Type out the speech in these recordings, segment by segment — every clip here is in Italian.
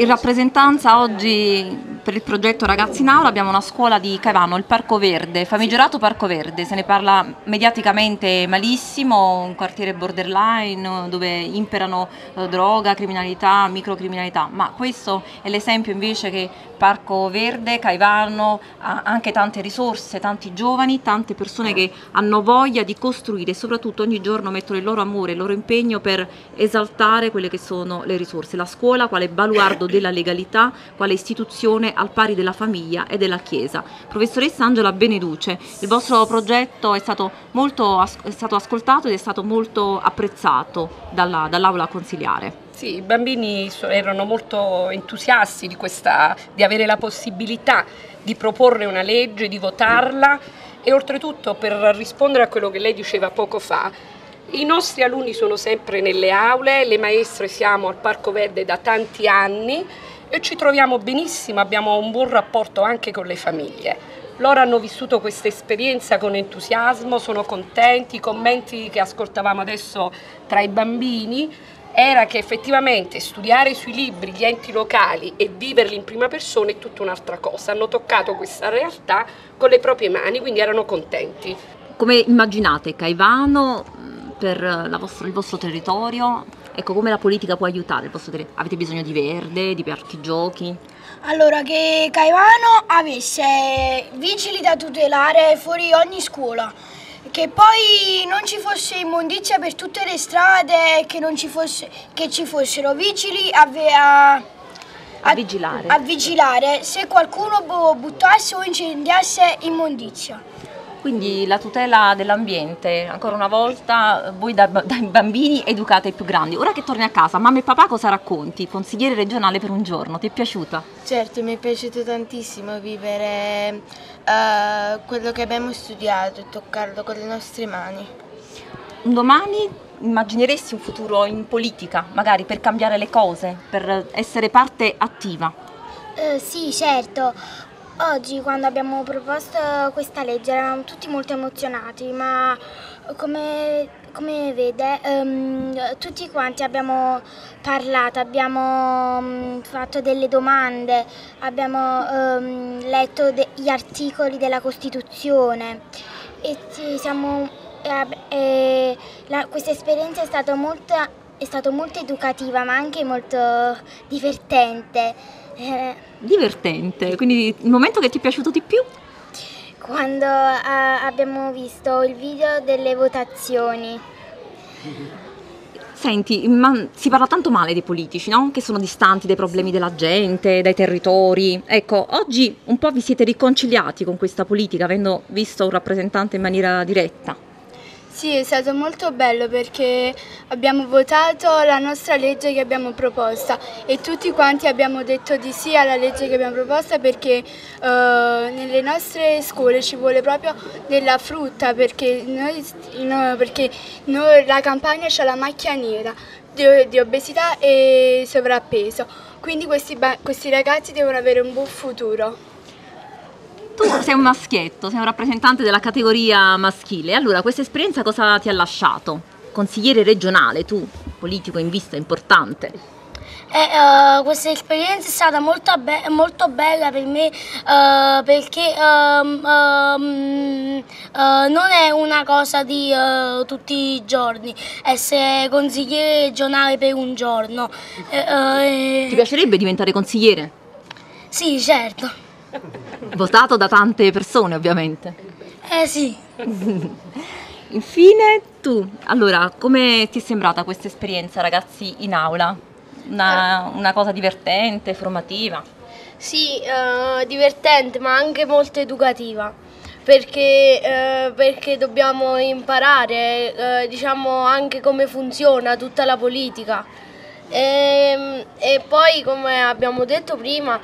In rappresentanza oggi per il progetto Ragazzi in Aula abbiamo una scuola di Caivano, il Parco Verde, famigerato Parco Verde, se ne parla mediaticamente malissimo, un quartiere borderline dove imperano droga, criminalità, microcriminalità, ma questo è l'esempio invece che Parco Verde, Caivano ha anche tante risorse, tanti giovani, tante persone che hanno voglia di costruire e soprattutto ogni giorno mettono il loro amore, il loro impegno per esaltare quelle che sono le risorse. La scuola quale baluardo della legalità, quale istituzione al pari della famiglia e della Chiesa. Professoressa Angela Beneduce, il vostro progetto è stato ascoltato ed è stato molto apprezzato dall'aula consiliare. Sì, i bambini erano molto entusiasti di avere la possibilità di proporre una legge, di votarla e oltretutto, per rispondere a quello che lei diceva poco fa, i nostri alunni sono sempre nelle aule, le maestre siamo al Parco Verde da tanti anni e ci troviamo benissimo, abbiamo un buon rapporto anche con le famiglie. Loro hanno vissuto questa esperienza con entusiasmo, sono contenti, i commenti che ascoltavamo adesso tra i bambini era che effettivamente studiare sui libri gli enti locali e viverli in prima persona è tutta un'altra cosa, hanno toccato questa realtà con le proprie mani, quindi erano contenti. Come immaginate Caivano per il vostro territorio? Ecco, come la politica può aiutare il vostro territorio? Avete bisogno di verde, di parchi giochi? Allora, che Caivano avesse vigili da tutelare fuori ogni scuola, che poi non ci fosse immondizia per tutte le strade, che ci fossero vigili a vigilare se qualcuno buttasse o incendiasse immondizia. Quindi la tutela dell'ambiente, ancora una volta voi dai bambini educate i più grandi. Ora che torni a casa, mamma e papà cosa racconti? Consigliere regionale per un giorno, ti è piaciuta? Certo, mi è piaciuto tantissimo vivere quello che abbiamo studiato e toccarlo con le nostre mani. Un domani immagineresti un futuro in politica, magari per cambiare le cose, per essere parte attiva? Sì, certo. Oggi quando abbiamo proposto questa legge eravamo tutti molto emozionati, ma come vede tutti quanti abbiamo parlato, abbiamo fatto delle domande, abbiamo letto gli articoli della Costituzione e questa esperienza è stata molto educativa ma anche molto divertente. Divertente, quindi il momento che ti è piaciuto di più? Quando abbiamo visto il video delle votazioni. Senti, ma si parla tanto male dei politici, no? Che sono distanti dai problemi della gente, dai territori. Ecco, oggi un po' vi siete riconciliati con questa politica, avendo visto un rappresentante in maniera diretta. Sì, è stato molto bello perché abbiamo votato la nostra legge che abbiamo proposta e tutti quanti abbiamo detto di sì alla legge che abbiamo proposta perché nelle nostre scuole ci vuole proprio della frutta perché la Campania c'ha la macchia nera di obesità e sovrappeso, quindi questi ragazzi devono avere un buon futuro. Tu sei un maschietto, sei un rappresentante della categoria maschile, allora questa esperienza cosa ti ha lasciato? Consigliere regionale, tu, politico in vista, importante. Questa esperienza è stata molto bella per me perché non è una cosa di tutti i giorni, essere consigliere regionale per un giorno. Ti piacerebbe diventare consigliere? Sì, certo. Votato da tante persone, ovviamente. Sì. Infine, tu, allora, come ti è sembrata questa esperienza, ragazzi, in aula? Una cosa divertente, formativa? Sì, divertente, ma anche molto educativa. Perché dobbiamo imparare, diciamo, anche come funziona tutta la politica. E poi, come abbiamo detto prima,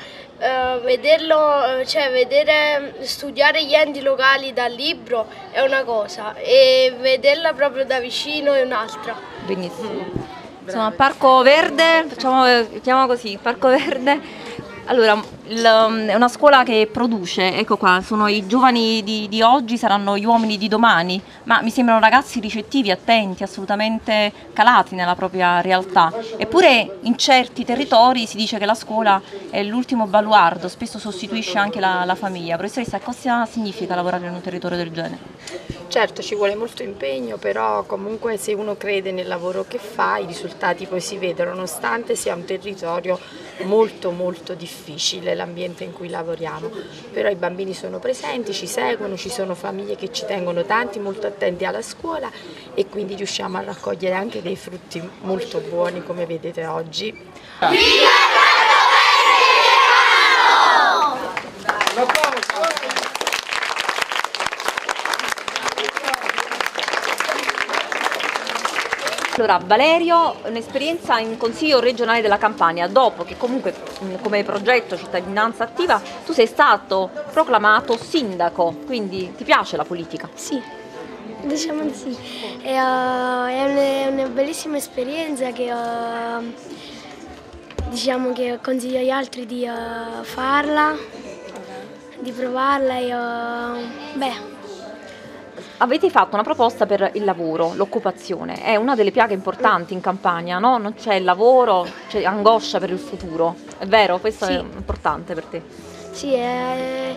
studiare gli enti locali dal libro è una cosa e vederla proprio da vicino è un'altra. Benissimo. Insomma, Parco Verde, chiamiamo così, Parco Verde Allora, è una scuola che produce, ecco qua, sono i giovani di oggi, saranno gli uomini di domani, ma mi sembrano ragazzi ricettivi, attenti, assolutamente calati nella propria realtà. Eppure in certi territori si dice che la scuola è l'ultimo baluardo, spesso sostituisce anche la famiglia. Professoressa, cosa significa lavorare in un territorio del genere? Certo, ci vuole molto impegno, però comunque se uno crede nel lavoro che fa, i risultati poi si vedono, nonostante sia un territorio molto molto difficile l'ambiente in cui lavoriamo. Però i bambini sono presenti, ci seguono, ci sono famiglie che ci tengono tanti, molto attenti alla scuola e quindi riusciamo a raccogliere anche dei frutti molto buoni come vedete oggi. Allora, Valerio, un'esperienza in Consiglio regionale della Campania, dopo che comunque come progetto Cittadinanza Attiva tu sei stato proclamato sindaco, quindi ti piace la politica? Sì, diciamo di sì. È una bellissima esperienza che diciamo che consiglio agli altri di farla, di provarla e beh. Avete fatto una proposta per il lavoro, l'occupazione, è una delle piaghe importanti in Campania, no? Non c'è il lavoro, c'è angoscia per il futuro, è vero? Questo Sì. è importante per te? Sì, è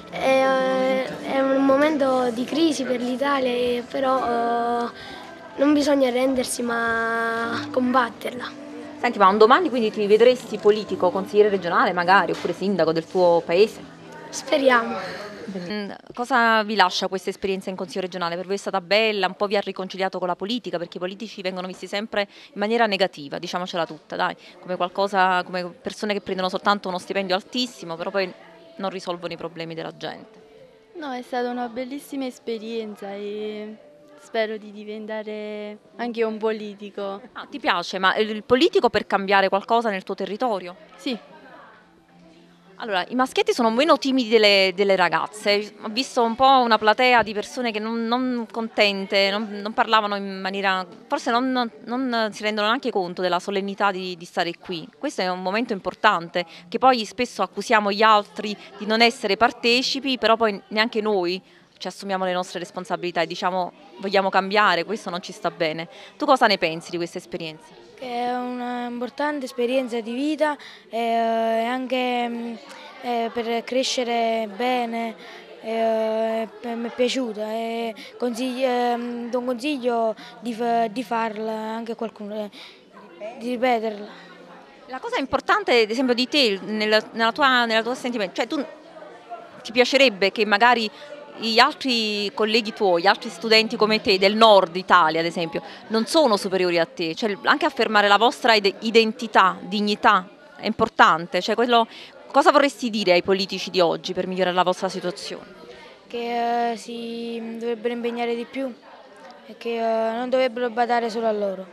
un momento di crisi per l'Italia, però non bisogna arrendersi ma combatterla. Senti, ma un domani quindi ti vedresti politico, consigliere regionale magari, oppure sindaco del tuo paese? Speriamo. Cosa vi lascia questa esperienza in Consiglio regionale? Per voi è stata bella, un po' vi ha riconciliato con la politica, perché i politici vengono visti sempre in maniera negativa, diciamocela tutta, dai, come qualcosa, come persone che prendono soltanto uno stipendio altissimo, però poi non risolvono i problemi della gente. No, è stata una bellissima esperienza e spero di diventare anche un politico. Ah, ti piace, ma il politico per cambiare qualcosa nel tuo territorio? Sì. Allora, i maschietti sono meno timidi delle ragazze, ho visto un po' una platea di persone che non contente, non parlavano in maniera, forse non si rendono neanche conto della solennità di stare qui. Questo è un momento importante, che poi spesso accusiamo gli altri di non essere partecipi, però poi neanche noi ci assumiamo le nostre responsabilità e diciamo vogliamo cambiare, questo non ci sta bene. Tu cosa ne pensi di questa esperienza? È un'importante esperienza di vita e anche per crescere bene, mi è piaciuta e do un consiglio di farla anche a qualcuno, di ripeterla. La cosa importante ad esempio di te, nella tua sentimento, cioè tu ti piacerebbe che magari gli altri colleghi tuoi, gli altri studenti come te del nord Italia ad esempio, non sono superiori a te, cioè anche affermare la vostra identità, dignità è importante, cioè cosa vorresti dire ai politici di oggi per migliorare la vostra situazione? Che si dovrebbero impegnare di più e che non dovrebbero badare solo a loro.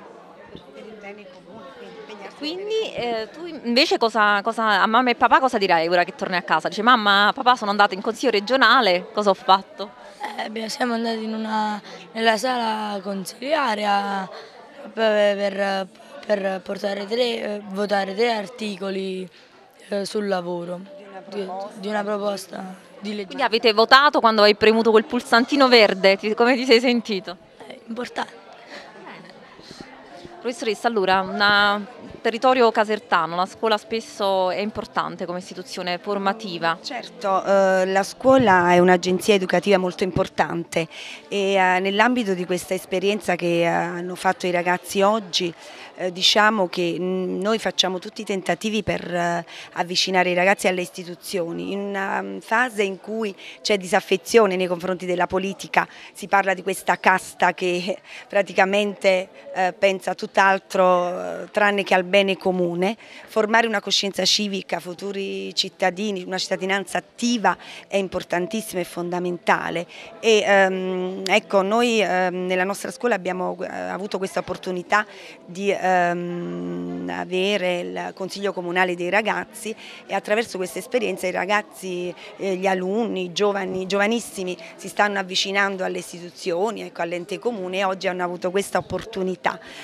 Quindi tu invece a mamma e papà cosa dirai ora che torni a casa? Dice mamma, papà sono andata in consiglio regionale, cosa ho fatto? Siamo andati nella sala consiliare per votare 3 articoli sul lavoro di una proposta di legge. Quindi avete votato quando hai premuto quel pulsantino verde, come ti sei sentito? È importante. Professoressa, allora, un territorio casertano, la scuola spesso è importante come istituzione formativa. Certo, la scuola è un'agenzia educativa molto importante e nell'ambito di questa esperienza che hanno fatto i ragazzi oggi, diciamo che noi facciamo tutti i tentativi per avvicinare i ragazzi alle istituzioni. In una fase in cui c'è disaffezione nei confronti della politica, si parla di questa casta che praticamente pensa a tutt'altro tranne che al bene comune, formare una coscienza civica, futuri cittadini, una cittadinanza attiva è importantissima e fondamentale e ecco, noi nella nostra scuola abbiamo avuto questa opportunità di avere il Consiglio Comunale dei Ragazzi e attraverso questa esperienza i ragazzi, gli alunni, i giovanissimi si stanno avvicinando alle istituzioni, ecco, all'ente comune e oggi hanno avuto questa opportunità.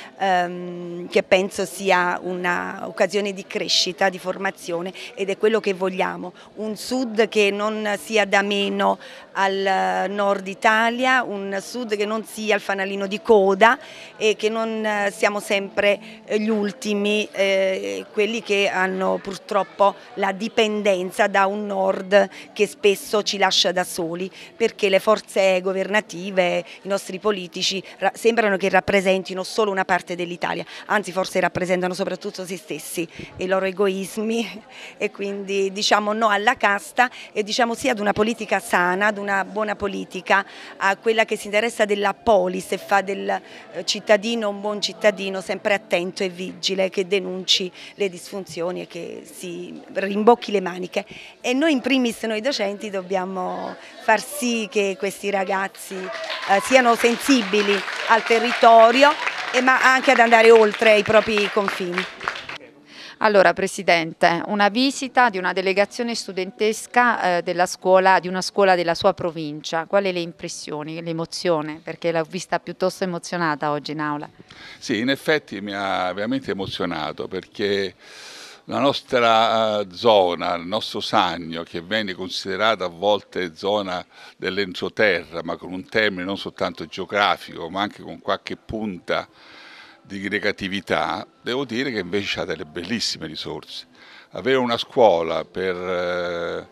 che penso sia un'occasione di crescita, di formazione, ed è quello che vogliamo, un sud che non sia da meno al nord Italia, un sud che non sia il fanalino di coda e che non siamo sempre gli ultimi, quelli che hanno purtroppo la dipendenza da un nord che spesso ci lascia da soli, perché le forze governative, i nostri politici sembrano che rappresentino solo una parte dell'Italia, anzi forse rappresentano soprattutto se stessi e i loro egoismi, e quindi diciamo no alla casta e diciamo sì ad una politica sana, ad una buona politica, a quella che si interessa della polis e fa del cittadino un buon cittadino, sempre attento e vigile, che denunci le disfunzioni e che si rimbocchi le maniche. E noi in primis, noi docenti, dobbiamo far sì che questi ragazzi siano sensibili al territorio ma anche ad andare oltre i propri confini. Allora Presidente, una visita di una delegazione studentesca della scuola, di una scuola della sua provincia, quali le impressioni, l'emozione? Perché l'ho vista piuttosto emozionata oggi in aula. Sì, in effetti mi ha veramente emozionato, perché la nostra zona, il nostro Sannio, che viene considerata a volte zona dell'entroterra, ma con un termine non soltanto geografico, ma anche con qualche punta di negatività, devo dire che invece ha delle bellissime risorse. Avere una scuola per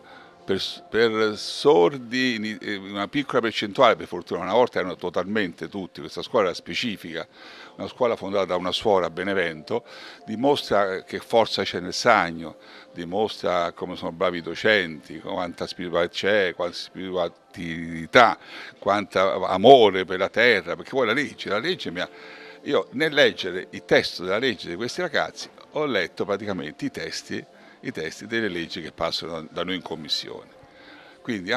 sordi, una piccola percentuale, per fortuna una volta erano totalmente tutti, questa scuola era specifica, una scuola fondata da una suora a Benevento, dimostra che forza c'è nel Sannio, dimostra come sono bravi i docenti, quanta spiritualità c'è, quanta spiritualità, quanto amore per la terra, perché poi la legge io nel leggere il testo della legge di questi ragazzi ho letto praticamente i testi delle leggi che passano da noi in commissione. Quindi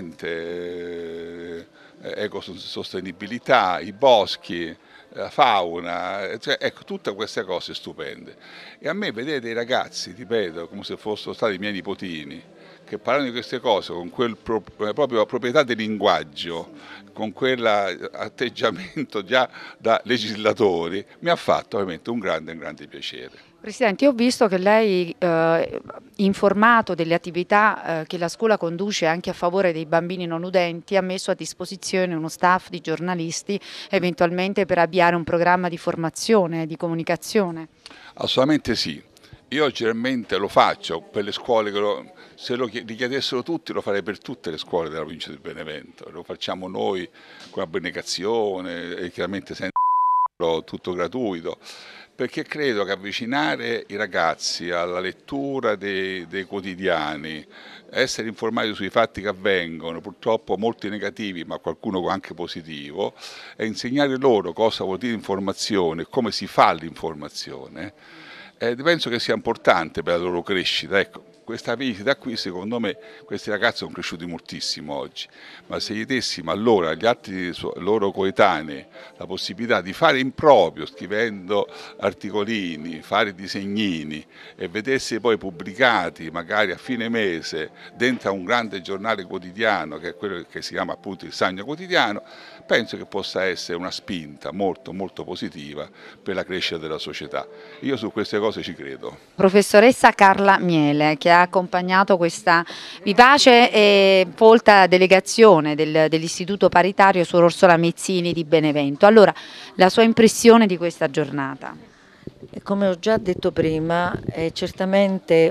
ambiente, ecosostenibilità, i boschi, la fauna, cioè, ecco, tutte queste cose stupende. E a me vedere dei ragazzi, ripeto, come se fossero stati i miei nipotini, che parlano di queste cose con proprio proprietà del linguaggio, con quell'atteggiamento già da legislatori, mi ha fatto ovviamente un grande piacere. Presidente, io ho visto che lei, informato delle attività che la scuola conduce anche a favore dei bambini non udenti, ha messo a disposizione uno staff di giornalisti eventualmente per avviare un programma di formazione, di comunicazione. Assolutamente sì. Io generalmente lo faccio per le scuole, se lo richiedessero tutti lo farei per tutte le scuole della provincia di Benevento, lo facciamo noi con abnegazione e chiaramente senza tutto gratuito, perché credo che avvicinare i ragazzi alla lettura dei quotidiani, essere informati sui fatti che avvengono, purtroppo molti negativi ma qualcuno anche positivo, e insegnare loro cosa vuol dire informazione, come si fa l'informazione, penso che sia importante per la loro crescita. Ecco, questa visita qui, secondo me, questi ragazzi sono cresciuti moltissimo oggi, ma se gli dessimo allora agli altri loro coetanei la possibilità di fare in proprio, scrivendo articolini, fare disegnini e vedersi poi pubblicati magari a fine mese dentro a un grande giornale quotidiano, che è quello che si chiama appunto il Sannio Quotidiano, penso che possa essere una spinta molto positiva per la crescita della società. Io su queste cose ci credo. Professoressa Carla Miele, che ha accompagnato questa vivace e folta delegazione dell'Istituto Paritario Suor Orsola Mezzini di Benevento. Allora, la sua impressione di questa giornata? Come ho già detto prima, è certamente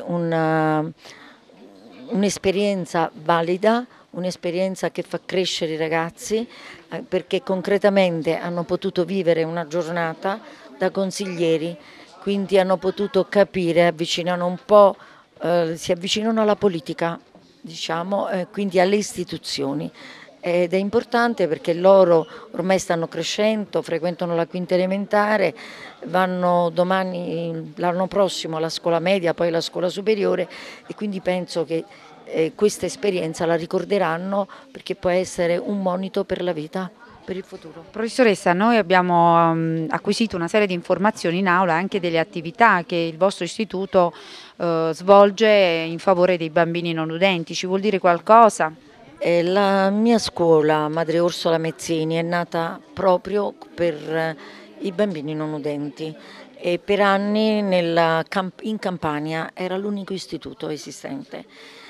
un'esperienza valida, un'esperienza che fa crescere i ragazzi, perché concretamente hanno potuto vivere una giornata da consiglieri, quindi hanno potuto capire, avvicinano un po', si avvicinano alla politica, diciamo, quindi alle istituzioni. Ed è importante perché loro ormai stanno crescendo, frequentano la quinta elementare, vanno l'anno prossimo alla scuola media, poi alla scuola superiore, e quindi penso che questa esperienza la ricorderanno, perché può essere un monito per la vita, per il futuro. Professoressa, noi abbiamo acquisito una serie di informazioni in aula, anche delle attività che il vostro istituto svolge in favore dei bambini non udenti. Ci vuol dire qualcosa? La mia scuola, Madre Orsola Mezzini, è nata proprio per i bambini non udenti. E per anni in Campania era l'unico istituto esistente.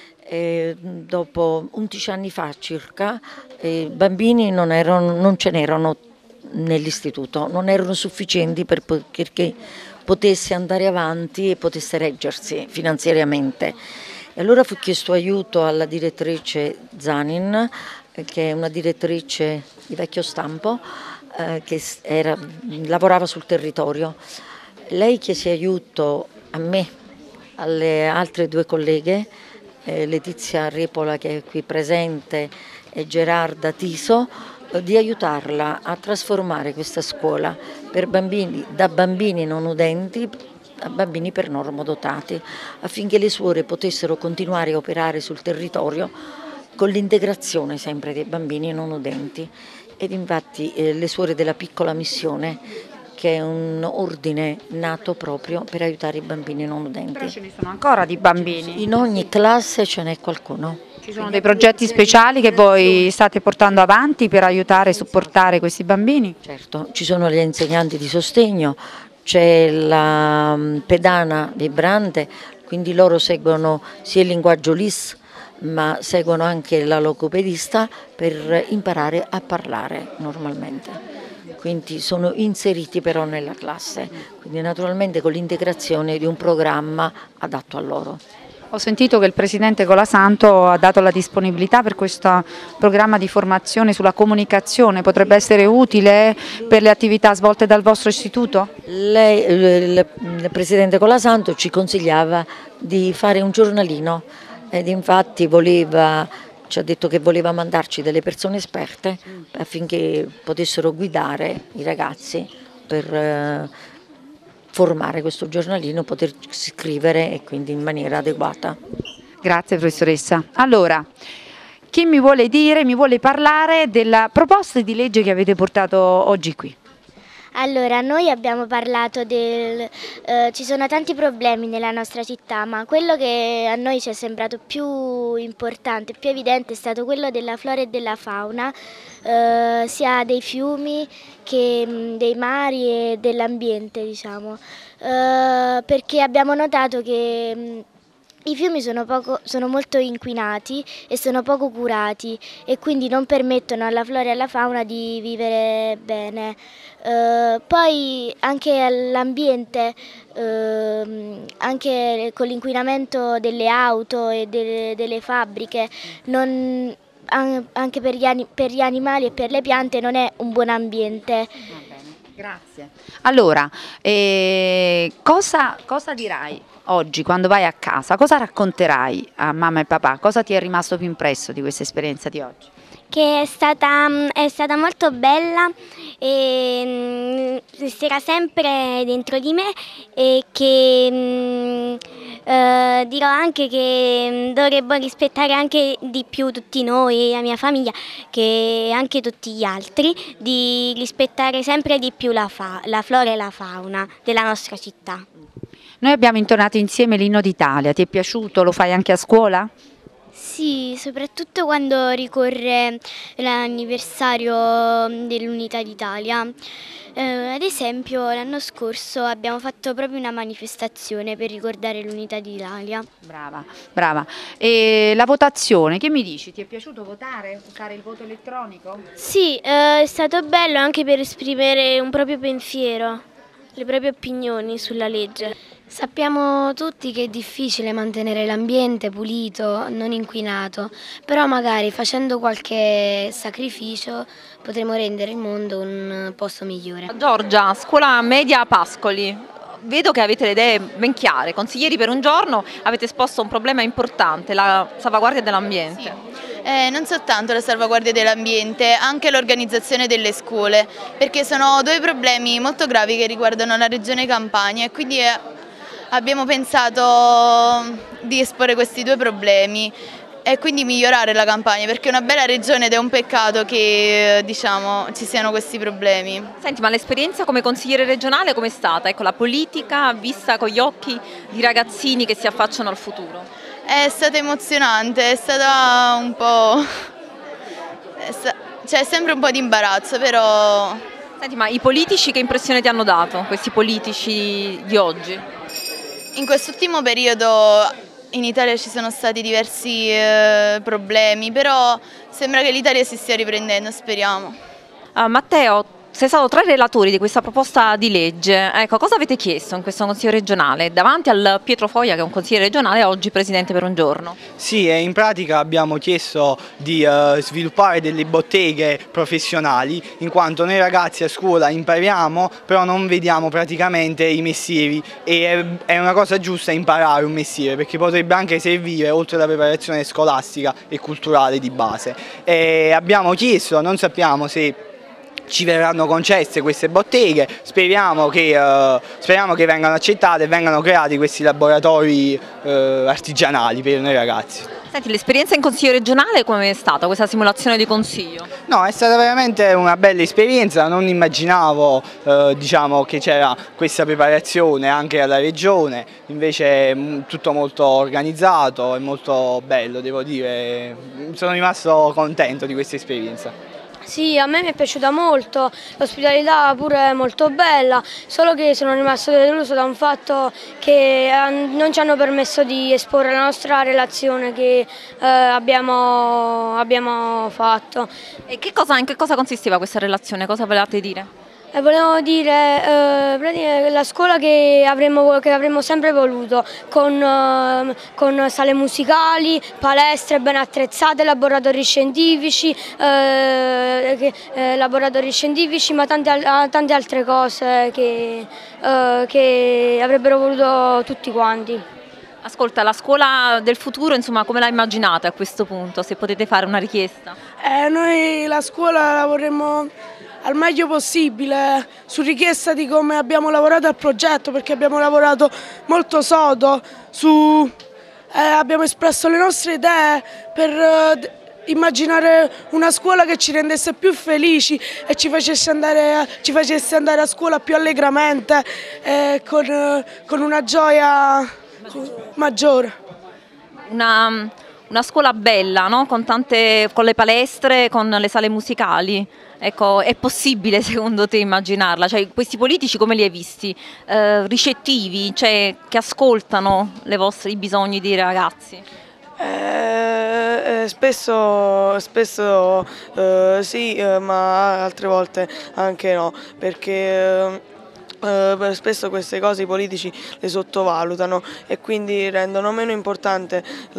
Dopo 11 anni fa circa, bambini non ce n'erano nell'istituto, non erano sufficienti perché potesse andare avanti e potesse reggersi finanziariamente. E allora fu chiesto aiuto alla direttrice Zanin, che è una direttrice di vecchio stampo, che lavorava sul territorio. Lei chiese aiuto a me, alle altre due colleghe, Letizia Repola, che è qui presente, e Gerarda Tiso, di aiutarla a trasformare questa scuola da bambini non udenti a bambini per normodotati, affinché le suore potessero continuare a operare sul territorio con l'integrazione sempre dei bambini non udenti. Ed infatti le suore della Piccola Missione, che è un ordine nato proprio per aiutare i bambini non udenti. Però ce ne sono ancora di bambini. In ogni classe ce n'è qualcuno. Ci sono dei progetti speciali che voi state portando avanti per aiutare e supportare questi bambini? Certo, ci sono gli insegnanti di sostegno, c'è la pedana vibrante, quindi loro seguono sia il linguaggio LIS, ma seguono anche la logopedista per imparare a parlare normalmente. Quindi sono inseriti però nella classe, quindi naturalmente con l'integrazione di un programma adatto a loro. Ho sentito che il Presidente Colasanto ha dato la disponibilità per questo programma di formazione sulla comunicazione, potrebbe essere utile per le attività svolte dal vostro istituto? Il Presidente Colasanto ci consigliava di fare un giornalino ed infatti ci ha detto che voleva mandarci delle persone esperte affinché potessero guidare i ragazzi per formare questo giornalino, poter scrivere e quindi in maniera adeguata. Grazie professoressa. Allora, chi mi vuole parlare della proposta di legge che avete portato oggi qui? Allora, noi abbiamo parlato ci sono tanti problemi nella nostra città, ma quello che a noi ci è sembrato più importante, più evidente è stato quello della flora e della fauna, sia dei fiumi che dei mari e dell'ambiente, diciamo, perché abbiamo notato che i fiumi sono molto inquinati e sono poco curati e quindi non permettono alla flora e alla fauna di vivere bene. Poi anche all'ambiente, anche con l'inquinamento delle auto e delle fabbriche, anche per gli animali e per le piante non è un buon ambiente. Grazie. Allora, cosa dirai oggi quando vai a casa? Cosa racconterai a mamma e papà? Cosa ti è rimasto più impresso di questa esperienza di oggi? Che è stata molto bella e resterà sempre dentro di me e che dirò anche che dovremmo rispettare anche di più tutti noi, la mia famiglia, che anche tutti gli altri, di rispettare sempre di più la flora e la fauna della nostra città. Noi abbiamo intonato insieme l'Inno d'Italia, ti è piaciuto? Lo fai anche a scuola? Sì, soprattutto quando ricorre l'anniversario dell'Unità d'Italia. Ad esempio l'anno scorso abbiamo fatto proprio una manifestazione per ricordare l'Unità d'Italia. Brava, brava. E la votazione, che mi dici? Ti è piaciuto votare? Usare il voto elettronico? Sì, è stato bello anche per esprimere un proprio pensiero, le proprie opinioni sulla legge. Sappiamo tutti che è difficile mantenere l'ambiente pulito, non inquinato, però magari facendo qualche sacrificio potremo rendere il mondo un posto migliore. Giorgia, scuola media Pascoli, vedo che avete le idee ben chiare. Consiglieri per un giorno avete esposto un problema importante, la salvaguardia dell'ambiente. Sì. Non soltanto la salvaguardia dell'ambiente, anche l'organizzazione delle scuole, perché sono due problemi molto gravi che riguardano la regione Campania e quindi abbiamo pensato di esporre questi due problemi e quindi migliorare la Campania, perché è una bella regione ed è un peccato che ci siano questi problemi. Senti, ma l'esperienza come consigliere regionale com'è stata? Ecco, la politica vista con gli occhi di ragazzini che si affacciano al futuro. È stata emozionante, è stata un po'... c'è sempre un po' di imbarazzo, però... Senti, ma i politici che impressione ti hanno dato, questi politici di oggi? In quest'ultimo periodo in Italia ci sono stati diversi problemi, però sembra che l'Italia si stia riprendendo, speriamo. Matteo, sei stato tra i relatori di questa proposta di legge. Ecco, cosa avete chiesto in questo Consiglio regionale? Davanti al Pietro Foglia, che è un consigliere regionale, oggi presidente per un giorno. Sì, in pratica abbiamo chiesto di sviluppare delle botteghe professionali, in quanto noi ragazzi a scuola impariamo, però non vediamo praticamente i mestieri, e è una cosa giusta imparare un mestiere, perché potrebbe anche servire oltre alla preparazione scolastica e culturale di base. E abbiamo chiesto, non sappiamo se ci verranno concesse queste botteghe, speriamo che vengano accettate e vengano creati questi laboratori artigianali per noi ragazzi. Senti, l'esperienza in Consiglio regionale come è stata, questa simulazione di Consiglio? No, è stata veramente una bella esperienza, non immaginavo diciamo, che c'era questa preparazione anche alla regione, invece è tutto molto organizzato e molto bello, devo dire, sono rimasto contento di questa esperienza. Sì, a me mi è piaciuta molto, l'ospitalità pure è molto bella, solo che sono rimasto deluso da un fatto che non ci hanno permesso di esporre la nostra relazione che abbiamo fatto. E in che cosa consisteva questa relazione? Cosa volevate dire? Volevo dire la scuola che avremmo sempre voluto, con sale musicali, palestre ben attrezzate, laboratori scientifici, ma tante altre cose che avrebbero voluto tutti quanti. Ascolta, la scuola del futuro, insomma, come la immaginate a questo punto, se potete fare una richiesta? Noi la scuola la vorremmo al meglio possibile, su richiesta di come abbiamo lavorato al progetto, perché abbiamo lavorato molto sodo, abbiamo espresso le nostre idee per immaginare una scuola che ci rendesse più felici e ci facesse andare a scuola più allegramente, con una gioia maggiore. Una scuola bella, no? Con le palestre, con le sale musicali. Ecco, è possibile secondo te immaginarla? Cioè, questi politici come li hai visti? Ricettivi, cioè che ascoltano i bisogni dei ragazzi? Spesso sì, ma altre volte anche no, perché spesso queste cose i politici le sottovalutano e quindi rendono meno importante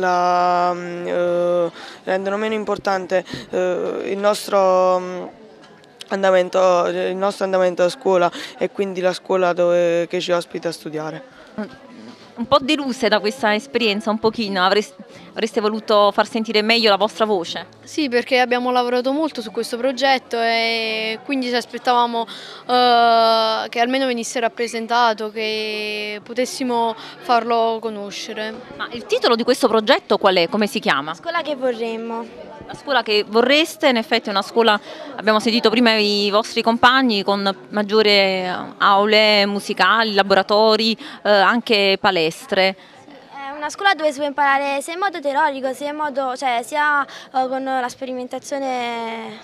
il nostro andamento a scuola e quindi la scuola che ci ospita a studiare. Un po' deluse da questa esperienza, un pochino, avreste voluto far sentire meglio la vostra voce? Sì, perché abbiamo lavorato molto su questo progetto e quindi ci aspettavamo che almeno venisse rappresentato, che potessimo farlo conoscere. Ma il titolo di questo progetto qual è? Come si chiama? La scuola che vorremmo. La scuola che vorreste, in effetti è una scuola, abbiamo sentito prima i vostri compagni, con maggiori aule musicali, laboratori, anche palestre. È una scuola dove si può imparare sia in modo teorico, sia con la sperimentazione.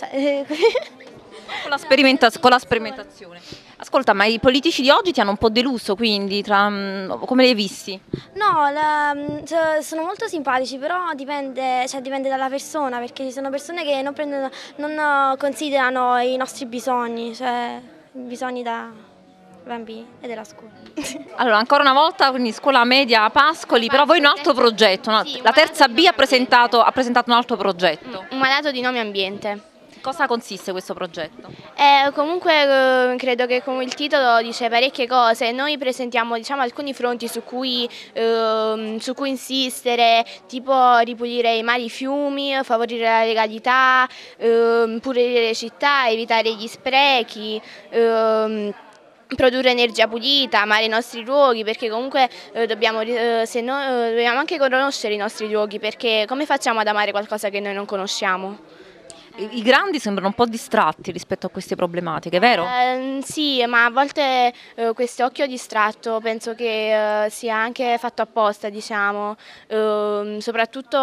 Con la sperimentazione. Ascolta, ma i politici di oggi ti hanno un po' deluso, quindi, come li hai visti? No, sono molto simpatici, però dipende dalla persona, perché ci sono persone che non considerano i nostri bisogni, cioè i bisogni da bambini e della scuola. Allora, ancora una volta, quindi scuola media a Pascoli, però voi un altro progetto, la terza B ha presentato un altro progetto. Un malato di nome ambiente. Cosa consiste questo progetto? Comunque credo che come il titolo dice parecchie cose, noi presentiamo alcuni fronti su cui insistere, tipo ripulire i mari e i fiumi, favorire la legalità, pulire le città, evitare gli sprechi, produrre energia pulita, amare i nostri luoghi, perché comunque dobbiamo anche conoscere i nostri luoghi, perché come facciamo ad amare qualcosa che noi non conosciamo? I grandi sembrano un po' distratti rispetto a queste problematiche, vero? Sì, ma a volte questo occhio distratto penso che sia anche fatto apposta, diciamo, soprattutto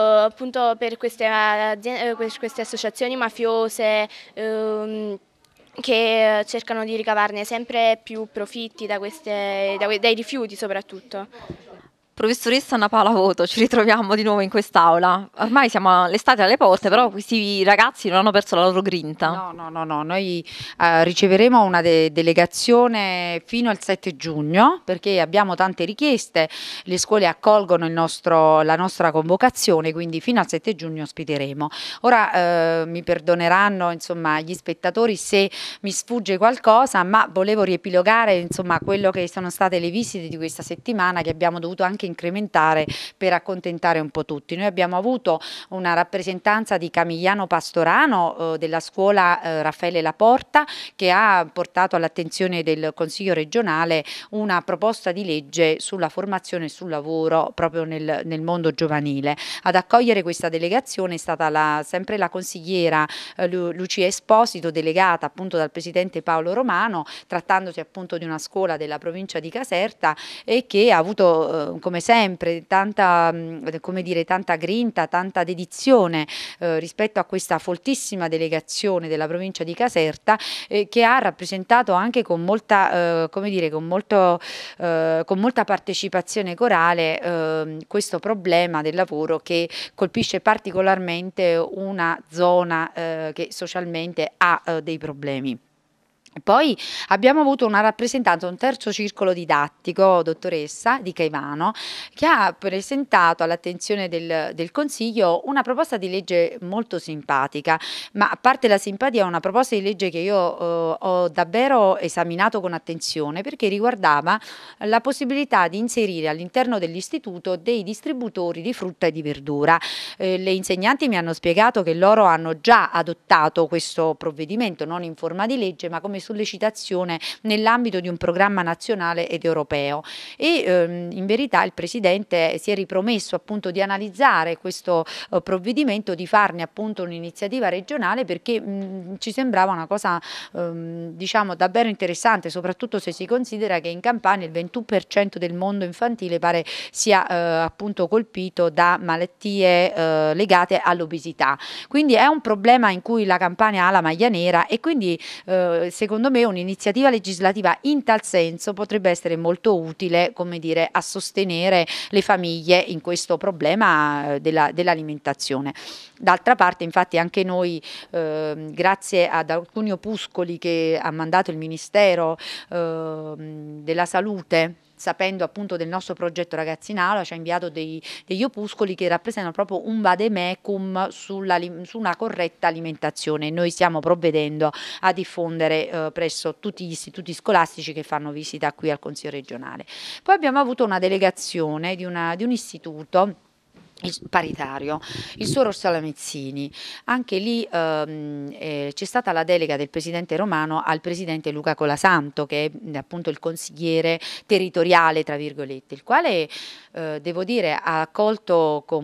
appunto per queste associazioni mafiose che cercano di ricavarne sempre più profitti dai rifiuti soprattutto. Professoressa Anna Paola Voto, ci ritroviamo di nuovo in quest'aula. Ormai siamo all'estate alle porte, però questi ragazzi non hanno perso la loro grinta. No, noi riceveremo una delegazione fino al 7 giugno perché abbiamo tante richieste, le scuole accolgono la nostra convocazione, quindi fino al 7 giugno ospiteremo. Ora mi perdoneranno insomma gli spettatori se mi sfugge qualcosa, ma volevo riepilogare insomma quello che sono state le visite di questa settimana, che abbiamo dovuto anche incrementare per accontentare un po' tutti. Noi abbiamo avuto una rappresentanza di Camigliano Pastorano della scuola Raffaele Laporta, che ha portato all'attenzione del Consiglio regionale una proposta di legge sulla formazione e sul lavoro proprio nel mondo giovanile. Ad accogliere questa delegazione è stata sempre la consigliera Lucia Esposito, delegata appunto dal presidente Paolo Romano, trattandosi appunto di una scuola della provincia di Caserta e che ha avuto come sempre tanta grinta, tanta dedizione rispetto a questa foltissima delegazione della provincia di Caserta, che ha rappresentato anche con molta partecipazione corale questo problema del lavoro che colpisce particolarmente una zona che socialmente ha dei problemi. Poi abbiamo avuto una rappresentanza, un terzo circolo didattico, dottoressa di Caivano, che ha presentato all'attenzione del Consiglio una proposta di legge molto simpatica, ma a parte la simpatia è una proposta di legge che io ho davvero esaminato con attenzione, perché riguardava la possibilità di inserire all'interno dell'istituto dei distributori di frutta e di verdura. Le insegnanti mi hanno spiegato che loro hanno già adottato questo provvedimento, non in forma di legge, ma come sollecitazione nell'ambito di un programma nazionale ed europeo, e in verità il Presidente si è ripromesso appunto di analizzare questo provvedimento, di farne appunto un'iniziativa regionale, perché ci sembrava una cosa diciamo davvero interessante, soprattutto se si considera che in Campania il 21% del mondo infantile pare sia appunto colpito da malattie legate all'obesità. Quindi è un problema in cui la Campania ha la maglia nera, e quindi secondo me un'iniziativa legislativa in tal senso potrebbe essere molto utile, come dire, a sostenere le famiglie in questo problema dell'alimentazione. D'altra parte, infatti, anche noi, grazie ad alcuni opuscoli che ha mandato il Ministero della Salute, sapendo appunto del nostro progetto Ragazzi in Aula, ci ha inviato degli opuscoli che rappresentano proprio un vademecum su una corretta alimentazione. Noi stiamo provvedendo a diffondere presso tutti gli istituti scolastici che fanno visita qui al Consiglio regionale. Poi abbiamo avuto una delegazione di un istituto paritario, il suo Orsola Mezzini. Anche lì c'è stata la delega del presidente Romano al presidente Luca Colasanto, che è appunto il consigliere territoriale tra virgolette, il quale devo dire ha accolto con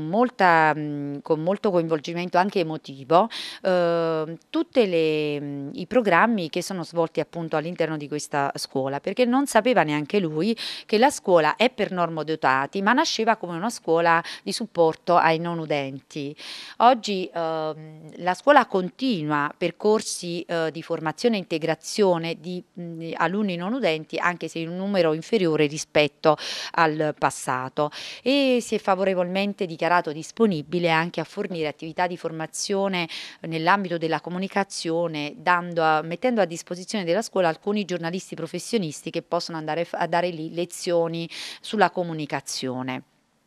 molto coinvolgimento anche emotivo tutti i programmi che sono svolti appunto all'interno di questa scuola, perché non sapeva neanche lui che la scuola è per normodotati, ma nasceva come una scuola di supporto ai non udenti. Oggi la scuola continua percorsi di formazione e integrazione di alunni non udenti, anche se in un numero inferiore rispetto al passato, e si è favorevolmente dichiarato disponibile anche a fornire attività di formazione nell'ambito della comunicazione, mettendo a disposizione della scuola alcuni giornalisti professionisti che possono andare a dare lì lezioni sulla comunicazione.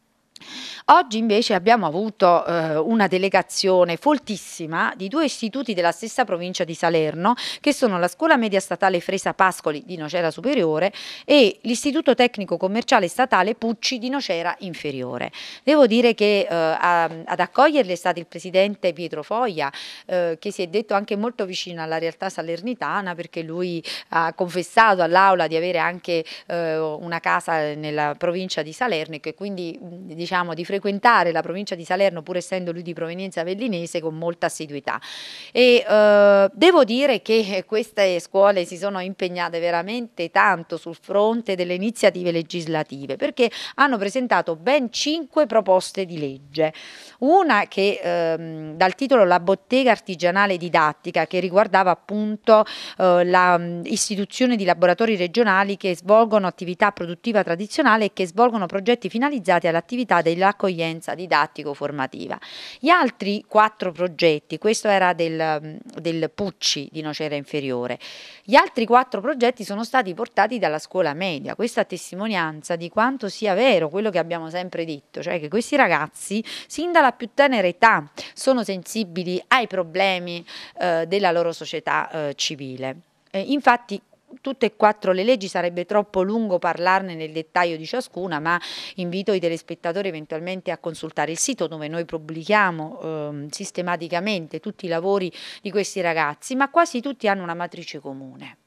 Oggi invece abbiamo avuto una delegazione foltissima di due istituti della stessa provincia di Salerno, che sono la Scuola Media Statale Fresa Pascoli di Nocera Superiore e l'Istituto Tecnico Commerciale Statale Pucci di Nocera Inferiore. Devo dire che ad accoglierli è stato il presidente Pietro Foglia, che si è detto anche molto vicino alla realtà salernitana, perché lui ha confessato all'aula di avere anche una casa nella provincia di Salerno, e che quindi diciamo, di frequentare la provincia di Salerno, pur essendo lui di provenienza avellinese, con molta assiduità. E devo dire che queste scuole si sono impegnate veramente tanto sul fronte delle iniziative legislative, perché hanno presentato ben 5 proposte di legge. Una che dal titolo La bottega artigianale didattica, che riguardava appunto l'istituzione di laboratori regionali che svolgono attività produttiva tradizionale e che svolgono progetti finalizzati all'attività dell'accoglienza didattico-formativa. Gli altri 4 progetti, questo era del Pucci di Nocera Inferiore, gli altri 4 progetti sono stati portati dalla scuola media, questa testimonianza di quanto sia vero quello che abbiamo sempre detto, cioè che questi ragazzi sin dalla più tenera età sono sensibili ai problemi della loro società civile. Infatti tutte e 4 le leggi, sarebbe troppo lungo parlarne nel dettaglio di ciascuna, ma invito i telespettatori eventualmente a consultare il sito dove noi pubblichiamo sistematicamente tutti i lavori di questi ragazzi, ma quasi tutti hanno una matrice comune: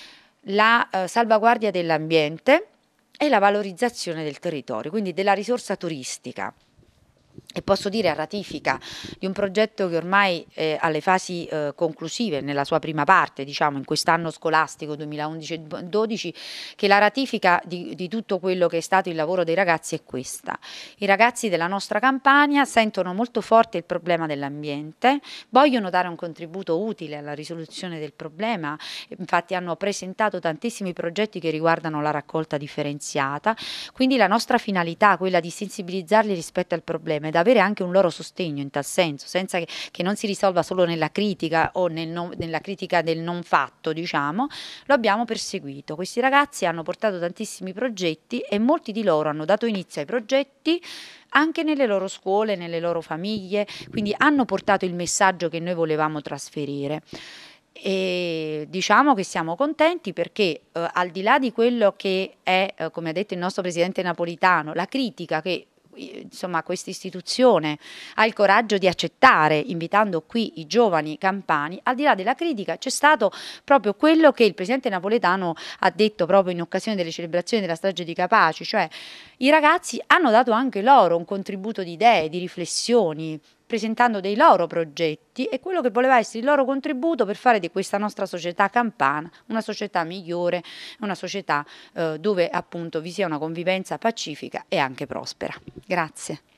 la salvaguardia dell'ambiente e la valorizzazione del territorio, quindi della risorsa turistica. E posso dire, a ratifica di un progetto che ormai è alle fasi conclusive, nella sua prima parte, diciamo in quest'anno scolastico 2011-12, che la ratifica di tutto quello che è stato il lavoro dei ragazzi è questa. I ragazzi della nostra Campania sentono molto forte il problema dell'ambiente, vogliono dare un contributo utile alla risoluzione del problema, infatti hanno presentato tantissimi progetti che riguardano la raccolta differenziata, quindi la nostra finalità, quella di sensibilizzarli rispetto al problema ed avere anche un loro sostegno in tal senso, senza che non si risolva solo nella critica o nella critica del non fatto, diciamo, lo abbiamo perseguito. Questi ragazzi hanno portato tantissimi progetti e molti di loro hanno dato inizio ai progetti anche nelle loro scuole, nelle loro famiglie, quindi hanno portato il messaggio che noi volevamo trasferire. E diciamo che siamo contenti perché al di là di quello che è, come ha detto il nostro presidente Napolitano, la critica che insomma questa istituzione ha il coraggio di accettare, invitando qui i giovani campani, al di là della critica c'è stato proprio quello che il presidente Napolitano ha detto proprio in occasione delle celebrazioni della strage di Capaci, cioè i ragazzi hanno dato anche loro un contributo di idee, di riflessioni, presentando dei loro progetti e quello che voleva essere il loro contributo per fare di questa nostra società campana una società migliore, una società dove appunto vi sia una convivenza pacifica e anche prospera. Grazie.